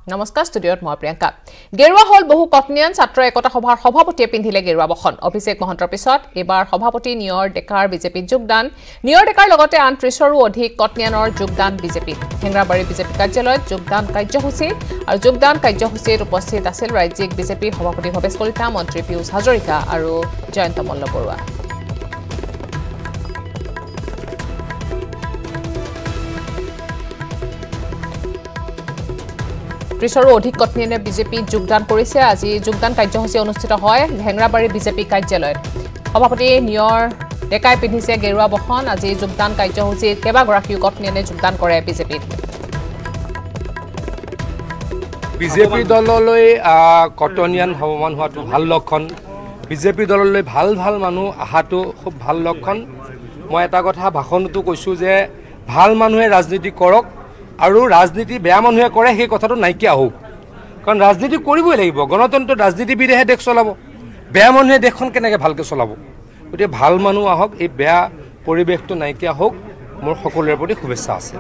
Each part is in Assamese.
নমস্কাৰ ষ্টুডিঅত মই প্ৰিয়ংকা গেৰুৱা হল বহু কটনিয়ান ছাত্ৰ একতা সভাৰ সভাপতিয়ে পিন্ধিলে গেৰুৱা বখন অভিষেক মহন্তৰ পিছত এবাৰ সভাপতি নিয়ৰ ডেকাৰ বিজেপিত যোগদান নিয়ৰ ডেকাৰ লগতে আন ৩০ৰো অধিক কটনিয়ানৰ যোগদান বিজেপিত হেংৰাবাৰী বিজেপি কাৰ্যালয়ত যোগদান কাৰ্যসূচী আৰু যোগদান কাৰ্যসূচীত উপস্থিত আছিল ৰাজ্যিক বিজেপিৰ সভাপতি ভৱেশ কলিতা মন্ত্ৰী পিয়ুষ হাজৰিকা আৰু জয়ন্ত মল্ল বৰুৱা ত্ৰিশৰো অধিক কটনিয়ানে বিজেপিত যোগদান কৰিছে আজি যোগদান কাৰ্যসূচী অনুষ্ঠিত হয় হেংৰাবাৰী বিজেপি কাৰ্যালয়ত সভাপতি নিয়ৰ ডেকাই পিন্ধিছে গেৰুৱা বখন আজি যোগদান কাৰ্যসূচীত কেইবাগৰাকীও কটনিয়ানে যোগদান কৰে বিজেপিত বিজেপি দললৈ কটনিয়ান ভ্ৰমণ হোৱাটো ভাল লক্ষণ বিজেপি দললৈ ভাল ভাল মানুহ আহাটো খুব ভাল লক্ষণ মই এটা কথা ভাষণতো কৈছো যে ভাল মানুহে ৰাজনীতি কৰক আৰু ৰাজনীতি বেয়া মানুহে কৰে সেই কথাটো নাইকিয়া হোক কাৰণ ৰাজনীতি কৰিবই লাগিব গণতন্ত্ৰ ৰাজনীতিবিদেহে দেশ চলাব বেয়া মানুহে দেশখন কেনেকৈ ভালকৈ চলাব গতিকে ভাল মানুহ আহক এই বেয়া পৰিৱেশটো নাইকিয়া হোক মোৰ সকলোৰে প্ৰতি শুভেচ্ছা আছে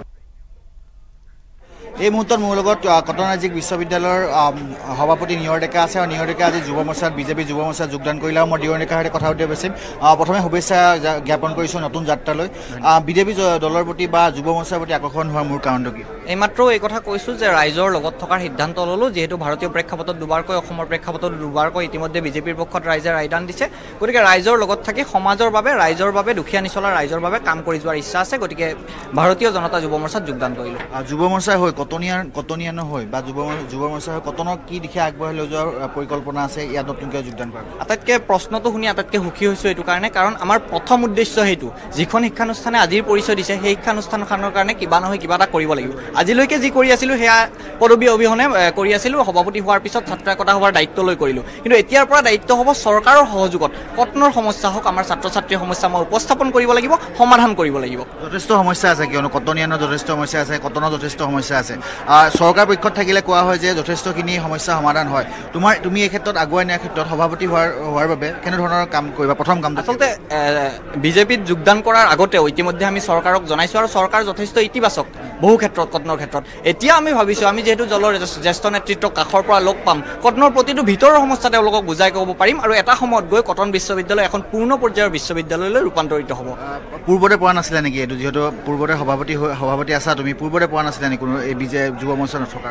এই মুহূৰ্তত মোৰ লগত কটন ৰাজ্যিক বিশ্ববিদ্যালয়ৰ সভাপতি নিয়ৰ ডেকা আছে আৰু নিয়ৰ ডেকা আজি যুৱ মৰ্চাত বিজেপি যুৱ মৰ্চাত যোগদান কৰিলে আৰু মই নিয়ৰ ডেকাৰ সৈতে কথা পাতিব বিচাৰিম প্ৰথমে শুভেচ্ছা জ্ঞাপন কৰিছোঁ নতুন যাত্ৰালৈ বিজেপি দলৰ প্ৰতি বা যুৱ মৰ্চাৰ প্ৰতি আকৰ্ষণ হোৱাৰ মোৰ কাৰণটো কি এইমাত্ৰ এই কথা কৈছোঁ যে ৰাইজৰ লগত থকাৰ সিদ্ধান্ত ল'লোঁ যিহেতু ভাৰতীয় প্ৰেক্ষাপটত দুবাৰকৈ অসমৰ প্ৰেক্ষাপটত দুবাৰকৈ ইতিমধ্যে বিজেপিৰ পক্ষত ৰাইজে ৰায়দান দিছে গতিকে ৰাইজৰ লগত থাকি সমাজৰ বাবে ৰাইজৰ বাবে দুখীয়া নিচলা ৰাইজৰ বাবে কাম কৰি যোৱাৰ ইচ্ছা আছে গতিকে ভাৰতীয় জনতা যুৱ মৰ্চাত যোগদান কৰিলোঁ যুৱ মৰ্চাৰ হৈ কটনিয়ানো হয় বা যুৱ মৰ্চাৰ হৈ কটনৰ কি দিশে আগবঢ়াই লৈ যোৱাৰ পৰিকল্পনা আছে ইয়াত নতুনকৈ যোগদান কৰা আটাইতকৈ প্ৰশ্নটো শুনি আটাইতকৈ সুখী হৈছোঁ এইটো কাৰণে কাৰণ আমাৰ প্ৰথম উদ্দেশ্য সেইটো যিখন শিক্ষানুষ্ঠানে আজিৰ পৰিচয় দিছে সেই শিক্ষানুষ্ঠানখনৰ কাৰণে কিবা নহয় কিবা এটা কৰিব লাগিব আজিলৈকে যি কৰি আছিলোঁ সেয়া পদবী অবিহনে কৰি আছিলোঁ সভাপতি হোৱাৰ পিছত ছাত্ৰ একতা সভাৰ দায়িত্ব লৈ কৰিলোঁ কিন্তু এতিয়াৰ পৰা দায়িত্ব হ'ব চৰকাৰৰ সহযোগত কটনৰ সমস্যা হওক আমাৰ ছাত্ৰ ছাত্ৰীৰ সমস্যা মই উপস্থাপন কৰিব লাগিব সমাধান কৰিব লাগিব যথেষ্ট সমস্যা আছে কিয়নো কটনিয়ানৰ যথেষ্ট সমস্যা আছে কটনৰ যথেষ্ট সমস্যা আছে চৰকাৰ পক্ষত থাকিলে কোৱা হয় যে যথেষ্টখিনি সমস্যা সমাধান হয় তুমি এই ক্ষেত্ৰত আগুৱাই নিয়াৰ ক্ষেত্ৰত সভাপতি হোৱাৰ বাবে কেনেধৰণৰ কাম কৰিবা প্ৰথম কাম আচলতে বিজেপিত যোগদান কৰাৰ আগতেও ইতিমধ্যে আমি চৰকাৰক জনাইছোঁ আৰু চৰকাৰ যথেষ্ট ইতিবাচক বহু ক্ষেত্ৰত কটনৰ ক্ষেত্ৰত এতিয়া আমি ভাবিছোঁ আমি যিহেতু দলৰ জ্যেষ্ঠ নেতৃত্বক কাষৰ পৰা লগ পাম কটনৰ প্ৰতিটো ভিতৰৰ সমস্যা তেওঁলোকক বুজাই ক'ব পাৰিম আৰু এটা সময়ত গৈ কটন বিশ্ববিদ্যালয় এখন পূৰ্ণ পৰ্যায়ৰ বিশ্ববিদ্যালয়লৈ ৰূপান্তৰিত হ'ব পূৰ্বতে পোৱা নাছিলে নেকি এইটো যিহেতু পূৰ্বতে সভাপতি আছা তুমি পূৰ্বতে পোৱা নাছিলে নেকি কোনো এই যুৱ মৰ্চা নথকাৰ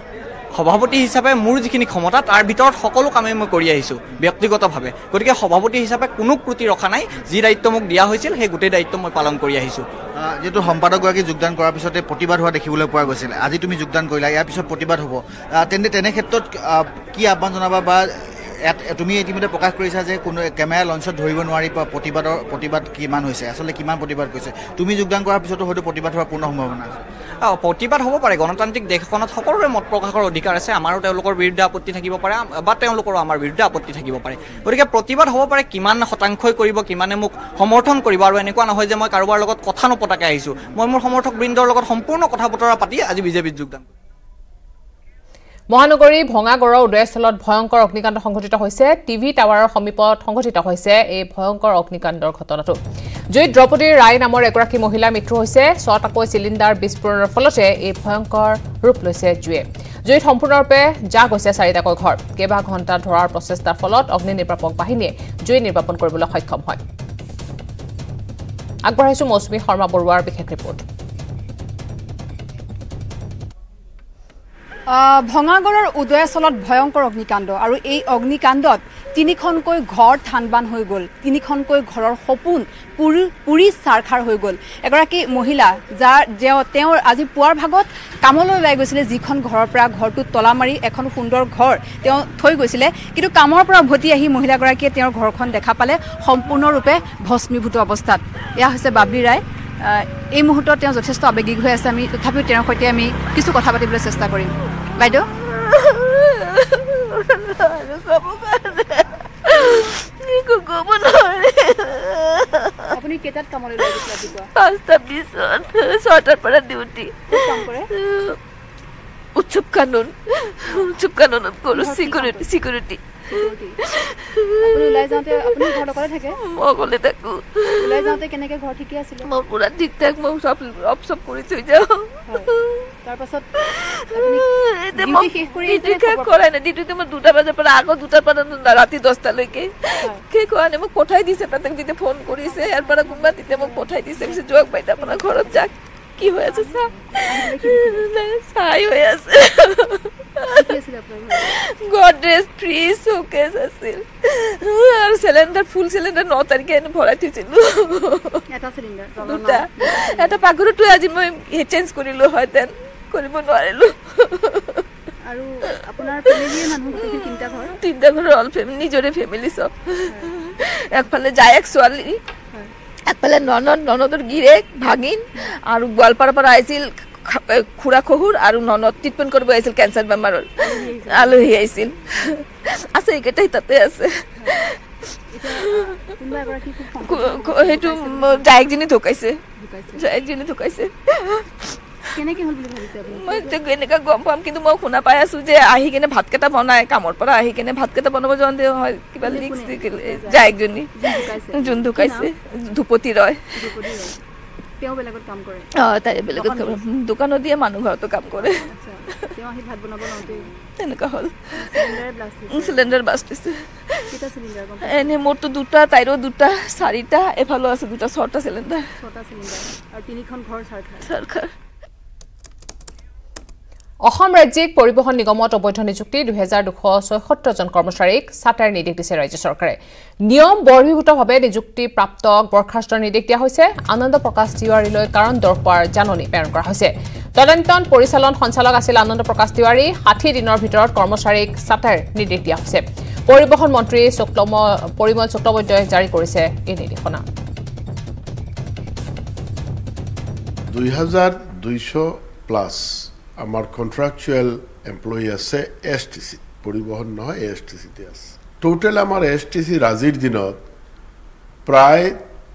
সভাপতি হিচাপে মোৰ যিখিনি ক্ষমতা তাৰ ভিতৰত সকলো কামেই মই কৰি আহিছোঁ ব্যক্তিগতভাৱে গতিকে সভাপতি হিচাপে কোনো ক্ৰুটি ৰখা নাই যি দায়িত্ব মোক দিয়া হৈছিল সেই গোটেই দায়িত্ব মই পালন কৰি আহিছোঁ যিহেতু সম্পাদকগৰাকী যোগদান কৰাৰ পিছতে প্ৰতিবাদ হোৱা দেখিবলৈ পোৱা গৈছিল আজি তুমি যোগদান কৰিলা ইয়াৰ পিছত প্ৰতিবাদ হ'ব তেনে ক্ষেত্ৰত কি আহ্বান জনাবা বা তুমি ইতিমধ্যে প্ৰকাশ কৰিছা যে কোনো কেমেৰা লঞ্চত ধৰিব নোৱাৰি প্ৰতিবাদ কিমান হৈছে আচলতে কিমান প্ৰতিবাদ কৰিছে তুমি যোগদান কৰাৰ পিছতো হয়তো প্ৰতিবাদ হোৱাৰ পূৰ্ণ সম্ভাৱনা আছে প্ৰতিবাদ হ'ব পাৰে গণতান্ত্ৰিক দেশখনত সকলোৰে মত প্ৰকাশৰ অধিকাৰ আছে আমাৰো তেওঁলোকৰ বিৰুদ্ধে আপত্তি থাকিব পাৰে বা তেওঁলোকৰো আমাৰ বিৰুদ্ধে আপত্তি থাকিব পাৰে গতিকে প্ৰতিবাদ হ'ব পাৰে কিমান শতাংশই কৰিব কিমানে মোক সমৰ্থন কৰিব আৰু এনেকুৱা নহয় যে মই কাৰোবাৰ লগত কথা নপতাকৈ আহিছোঁ মই মোৰ সমৰ্থকবৃন্দৰ লগত সম্পূৰ্ণ কথা বতৰা পাতি আজি বিজেপিত যোগদান মহানগৰী ভঙাগড়ৰ উদয়স্থলত ভয়ংকৰ অগ্নিকাণ্ড সংঘটিত হৈছে টিভি টাৱাৰৰ সমীপত সংঘটিত হৈছে এই ভয়ংকৰ অগ্নিকাণ্ডৰ ঘটনাটো জুইত দ্ৰৌপদী ৰায় নামৰ এগৰাকী মহিলাৰ মৃত্যু হৈছে ছটাকৈ চিলিণ্ডাৰ বিস্ফোৰণৰ ফলতে এই ভয়ংকৰ ৰূপ লৈছে জুইত সম্পূৰ্ণৰূপে জাহ গৈছে চাৰিটাকৈ ঘৰ কেইবা ঘণ্টা ধৰাৰ প্ৰচেষ্টাৰ ফলত অগ্নি নিৰ্বাপক বাহিনীয়ে জুই নিৰ্বাপন কৰিবলৈ সক্ষম হয় আগবঢ়াইছো মৌচুমী শৰ্মা বৰুৱাৰ বিশেষ ৰিপৰ্ট ভঙাগড়ৰ উদয়স্থলত ভয়ংকৰ অগ্নিকাণ্ড আৰু এই অগ্নিকাণ্ডত তিনিখনকৈ ঘৰ থানবান হৈ গ'ল তিনিখনকৈ ঘৰৰ সপোন পুৰি চাৰখাৰ হৈ গ'ল এগৰাকী মহিলা তেওঁৰ আজি পুৱাৰ ভাগত কামলৈ ওলাই গৈছিলে যিখন ঘৰৰ পৰা ঘৰটোত তলা মাৰি এখন সুন্দৰ ঘৰ তেওঁ থৈ গৈছিলে কিন্তু কামৰ পৰা উভতি আহি মহিলাগৰাকীয়ে তেওঁৰ ঘৰখন দেখা পালে সম্পূৰ্ণৰূপে ভস্মীভূত অৱস্থাত এয়া হৈছে বাবলি ৰায় এই মুহূৰ্তত তেওঁ যথেষ্ট আৱেগিক হৈ আছে আমি তথাপিও তেওঁৰ সৈতে আমি কিছু কথা পাতিবলৈ চেষ্টা কৰিম বাইদেউ আপুনি কেইটাত কামলৈ লৈ গৈছিল ৰাতিপুৱা 5:20 ছটাৰ পৰা ডিউটি কাম কৰে উৎসৱ কানুনত কৰোঁ চিকিউৰিটি আপুনি ওলাই যাওঁতে আপুনি ঘৰ অকলে থাকে মই অকলে থাকোঁ ওলাই যাওঁতে কেনেকৈ ঘৰ ঠিকে আছিলে মই পুৰা ঠিক ঠাক মই চব কৰি থৈ যাওঁ তাৰপাছত শেষ কৰাই নাই ডিউটিটো মই 2টা বজাৰ পৰা আকৌ 2টাৰ পৰা ৰাতি 10টালৈকে শেষ হোৱা নাই মোক পঠাই দিছে তাতে যেতিয়া ফোন কৰিছে ইয়াৰ পৰা কোনোবা তেতিয়া মোক পঠাই দিছে পিছে যোৱাক বাইদে আপোনাৰ ঘৰত যাক কি হৈ আছে চাই হৈ আছে গডৰেজ ফ্ৰিজ শোকেছ আছিল আৰু চিলিণ্ডাৰ ফুল চিলিণ্ডাৰ 9 তাৰিখে এনে ভৰাই থৈছিলো এটা পাকঘৰটো আজি মই চেঞ্জ কৰিলো হয় তেন কৰিব নোৱাৰিলো আৰু আপোনাৰ ফেমিলিৰ মানুহ তিনটা ঘৰ অল ফেমিলি নিজৰে ফেমিলি সব একফালে জায়েক ছোৱালী একফালে ননদৰ গিৰেক ভাগিন আৰু গোৱালপাৰাৰ পৰা আহিছিল খুৰা খহুৰ আৰু ননদ ট্ৰিটমেণ্ট কৰিব আহিছিল কেঞ্চাৰ বেমাৰৰ আলহী আহিছিল আছে এইকেইটাই তাতে আছে সেইটো জায়েকজনী ঢুকাইছে মই এনেকুৱা গম পাম কিন্তু মই শুনা পাই আছো যে আহি কিনে ভাতকেইটা বনাই কামৰ পৰা আহি কিনে ভাতকেইটা বনাব যাওঁতে হয় কিবা লিক্স জায়েকজনী যোন ঢুকাইছে ধুপতি ৰয় তাই বেলেগত দোকানত দিয়ে মানুহ ঘৰতো কাম কৰে তেনেকুৱা হ'ল চিলিণ্ডাৰ ব্লাষ্ট হৈছে এনে মোৰতো 2টা তাইৰো 2টা 4টা এফালেও আছে 2টা 6টা চিলিণ্ডাৰ চৰকাৰ অসম ৰাজ্যিক পৰিবহণ নিগমত অবৈধ নিযুক্তি 2276 জন কৰ্মচাৰীক ছাটাইৰ নিৰ্দেশ দিছে ৰাজ্য চৰকাৰে নিয়ম বৰ্হিভূতভাৱে নিযুক্তি প্ৰাপ্ত বৰ্খাস্তৰ নিৰ্দেশ দিয়া হৈছে আনন্দ প্ৰকাশ তিৱাৰীলৈ কাৰণ দৰকাৰ জাননী প্ৰেৰণ কৰা হৈছে তদন্তন পৰিচালন সঞ্চালক আছিল আনন্দ প্ৰকাশ তিৱাৰী 60 দিনৰ ভিতৰত কৰ্মচাৰীক ছাটাইৰ নিৰ্দেশ দিয়া হৈছে পৰিবহণ মন্ত্ৰী পৰিমল চক্ৰৱৰ্তীয়ে জাৰি কৰিছে এই নিৰ্দেশনা 2200 প্লাস আমার কন্ট্রাকচুয়াল এমপ্লয়ি আছে এসটিসি পরিবহন নহয় এসটিসিতে আছে টোটাল আমার এসটিসি আজিৰ দিনত প্ৰায়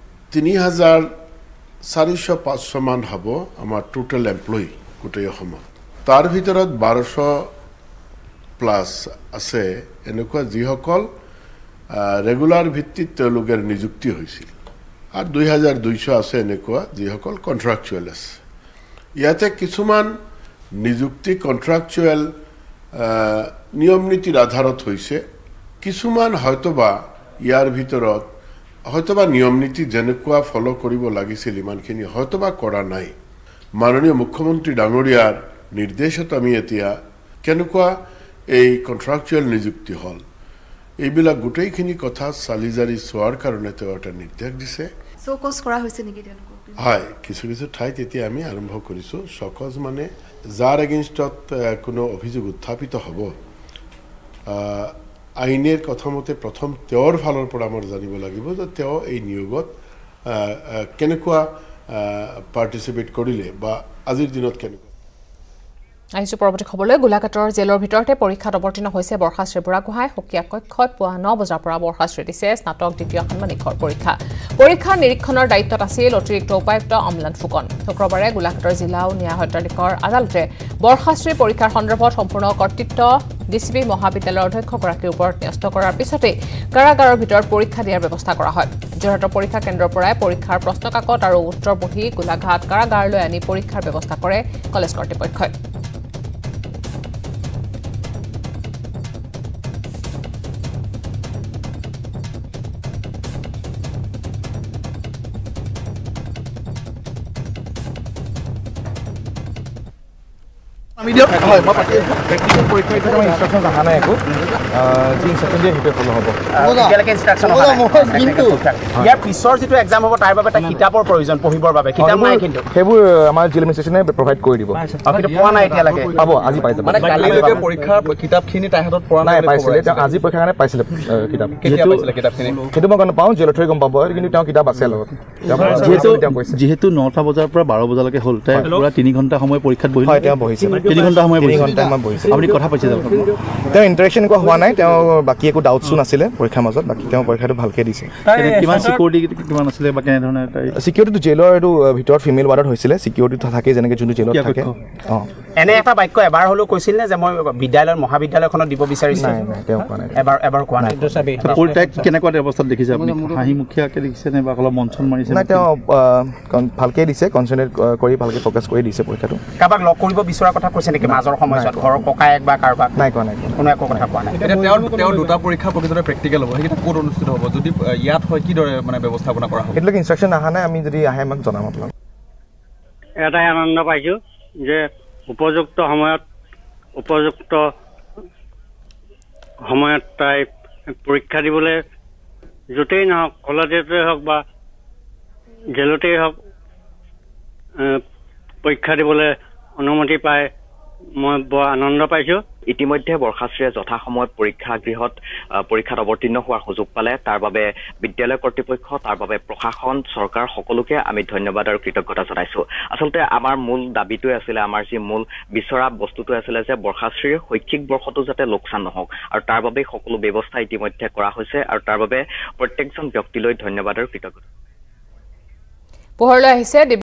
3400-500 মান হব আমার টোটাল এমপ্লয়ি গোটেই অসমত তাৰ ভিতৰত 1200 প্লাস আছে এনেকুৱা যিসকল ৰেগুলাৰ ভিত্তিত তেওঁলোকৰ নিযুক্তি হৈছিল আর 2200 আছে এনেকুৱা যিসকল কন্ট্রাকচুয়াল আছে ইয়াতে কিছুমান নিযুক্তি কন্ট্রাকচুয়াল নিয়ম নীতিৰ আধাৰত হৈছে কিছুমান হয়তোবা ইয়াৰ ভিতৰত হয়তোবা নিয়ম নীতি যেনেকুৱা ফলো কৰিব লাগিছিল ইমানখিনি হয়তোবা কৰা নাই মাননীয় মুখ্যমন্ত্ৰী ডাঙৰীয়াৰ নিৰ্দেশত আমি এতিয়া কেনেকুৱা এই কন্ট্রাকচুয়াল নিযুক্তি হল এইবিলাক গোটেইখিনি কথা চালিজাৰি চোৱাৰ কাৰণে তেওঁ এটা নিৰ্দেশ দিছে চৌকস কৰা হৈছে নেকি তেওঁলোকক হয় কিছু কিছু ঠাইত এতিয়া আমি আৰম্ভ কৰিছো সকজ মানে যাৰ এগেইনষ্টত কোনো অভিযোগ উত্থাপিত হ'ব আইনের কথা মতে প্রথম তেওর ফালৰ পৰা আমাৰ জানিব লাগিব যে তেও এই নিয়োগত কেনেকুৱা পাৰ্টিসিপেট কৰিলে বা আজিৰ দিনত কেনেকুৱা আহিছো পৰৱৰ্তী খবৰলৈ গোলাঘাটৰ জেলৰ ভিতৰতে পৰীক্ষাত অৱতীৰ্ণ হৈছে বৰখাস্ত্ৰী বুঢ়াগোহাঁই সকিয়া কক্ষত পুৱা 9 বজাৰ পৰা বৰখাস্ত্ৰী দিছে স্নাতক দ্বিতীয় ষান্মাসিকৰ পৰীক্ষা নিৰীক্ষণৰ দায়িত্বত আছিল অতিৰিক্ত উপায়ুক্ত অম্লান ফুকন শুক্ৰবাৰে গোলাঘাটৰ জিলা আৰু ন্যায় সত্ৰাধিকাৰ আদালতে বৰখাস্ত্ৰী পৰীক্ষাৰ সন্দৰ্ভত সম্পূৰ্ণ কৰ্তৃত্ব ডিচিপি মহাবিদ্যালয়ৰ অধ্যক্ষগৰাকীৰ ওপৰত ন্যস্ত কৰাৰ পিছতে কাৰাগাৰৰ ভিতৰত পৰীক্ষা দিয়াৰ ব্যৱস্থা কৰা হয় যোৰহাটৰ পৰীক্ষা কেন্দ্ৰৰ পৰাই পৰীক্ষাৰ প্ৰশ্নকাকত আৰু উত্তৰ বহি গোলাঘাট কাৰাগাৰলৈ আনি পৰীক্ষাৰ ব্যৱস্থা কৰে কলেজ কৰ্তৃপক্ষই আমি দিয়ক হয় মই পাতি আছো প্ৰেক্টিকেল পৰীক্ষা হিচাপে মই ইনষ্ট্ৰাকশ্যন অহা নাই একো যি ইনষ্ট্ৰাকশ্যন দিয়ে সেইটোৱে ফলো হ'ব এতিয়ালৈকে ইনষ্ট্ৰাকশ্যন অহা নাই কিন্তু ইয়াৰ পিছৰ যিটো এক্সাম হ'ব তাৰ বাবে এটা কিতাপৰ প্ৰয়োজন পঢ়িবৰ বাবে কিতাপ নাই কিন্তু সেইবোৰ আমাৰ জিলা এডমিনিষ্ট্ৰেশ্যনে প্ৰভাইড কৰি দিব কিন্তু পোৱা নাই এতিয়ালৈকে পাব আজি পাই যাব মানে কালিলৈকে পৰীক্ষাৰ কিতাপখিনি তাই হাতত পৰা নাই পাইছিলে তেওঁ আজি পৰীক্ষাৰ কাৰণে পাইছিলে কিতাপ কেতিয়া পাইছিলে কিতাপখিনি সেইটো মই গম নাপাওঁ জেলথৰি গম পাব কিন্তু তেওঁ কিতাপ আছে লগত যেহেতু 9টা বজাৰ পৰা 12 বজালৈকে হ'ল তাই পুৰা 3 ঘণ্টা সময় পৰীক্ষাত বহিলে হয় তেওঁ বহিছে 3 ঘণ্টা সময় বহিছে আপুনি কথা পাইছে তেওঁ ইণ্টাৰেকশ্যন একো হোৱা নাই তেওঁ বাকী একো ডাউটছো নাছিলে পৰীক্ষাৰ মাজত বাকী তেওঁ পৰীক্ষাটো ভালকৈ দিছে কিমান চিকিউৰিটি কিমান আছিলে বা কেনেধৰণে চিকিউৰিটিটো জেলৰ এইটো ভিতৰত ফিমেল ৱাৰ্ডত হৈছিলে চিকিউৰিটি থাকে যেনেকৈ যোনটো জেলত থাকে অঁ এনে এটা বাক্য এবাৰ হ'লেও কৈছিল নে যে মই বিদ্যালয়ৰ মহাবিদ্যালয়খনত দিব বিচাৰিছোঁ নাই তেওঁ কোৱা নাই এবাৰ কোৱা নাই তাইক কেনেকুৱা অৱস্থাত দেখিছে আপুনি হাঁহিমুখীয়াকৈ দেখিছে নে বা অলপ মঞ্চন মাৰিছে নাই তেওঁ ভালকৈ দিছে কনচেনট্ৰেট কৰি ভালকৈ ফ'কাছ কৰি দিছে পৰীক্ষাটো কাৰোবাক লগ কৰিব বিচৰাৰ কথা কৈছে নেকি মাজৰ সময়ত ঘৰৰ ককায়েক বা কাৰোবাক নাই কোৱা কোনো একো কথা কোৱা নাই তেওঁৰ দুটা পৰীক্ষা প্ৰকৃততে প্ৰেক্টিকেল হ'ব সেইকেইটা ক'ত অনুষ্ঠিত হ'ব যদি ইয়াত হয় কিদৰে মানে ব্যৱস্থাপনা কৰা হ'ব সেইটোলৈকে ইনষ্ট্ৰাকশ্যন অহা নাই আমি যদি আহে আমাক জনাম আপোনাক এটাই আনন্দ পাইছোঁ যে উপযুক্ত সময়ত তাই পৰীক্ষা দিবলৈ য'তেই নহওক কলেজতেই হওক বা জেলতেই হওক পৰীক্ষা দিবলৈ অনুমতি পাই মই বৰ আনন্দ পাইছোঁ ইতিমধ্যে বৰ্ষাশ্ৰীয়ে যথাসময়ত পৰীক্ষাত অৱতীৰ্ণ হোৱাৰ সুযোগ পালে তাৰ বাবে বিদ্যালয় কৰ্তৃপক্ষ তাৰ বাবে প্ৰশাসন চৰকাৰ সকলোকে আমি ধন্যবাদ আৰু কৃতজ্ঞতা জনাইছোঁ আচলতে আমাৰ মূল দাবীটোৱে আছিলে আমাৰ যি মূল বিচৰা বস্তুটোৱে আছিলে যে বৰ্ষাশ্ৰীৰ শৈক্ষিক বৰ্ষটো যাতে লোকচান নহওক আৰু তাৰ বাবে সকলো ব্যৱস্থা ইতিমধ্যে কৰা হৈছে আৰু তাৰ বাবে প্ৰত্যেকজন ব্যক্তিলৈ ধন্যবাদ আৰু কৃতজ্ঞতা পোহৰলৈ আহিছে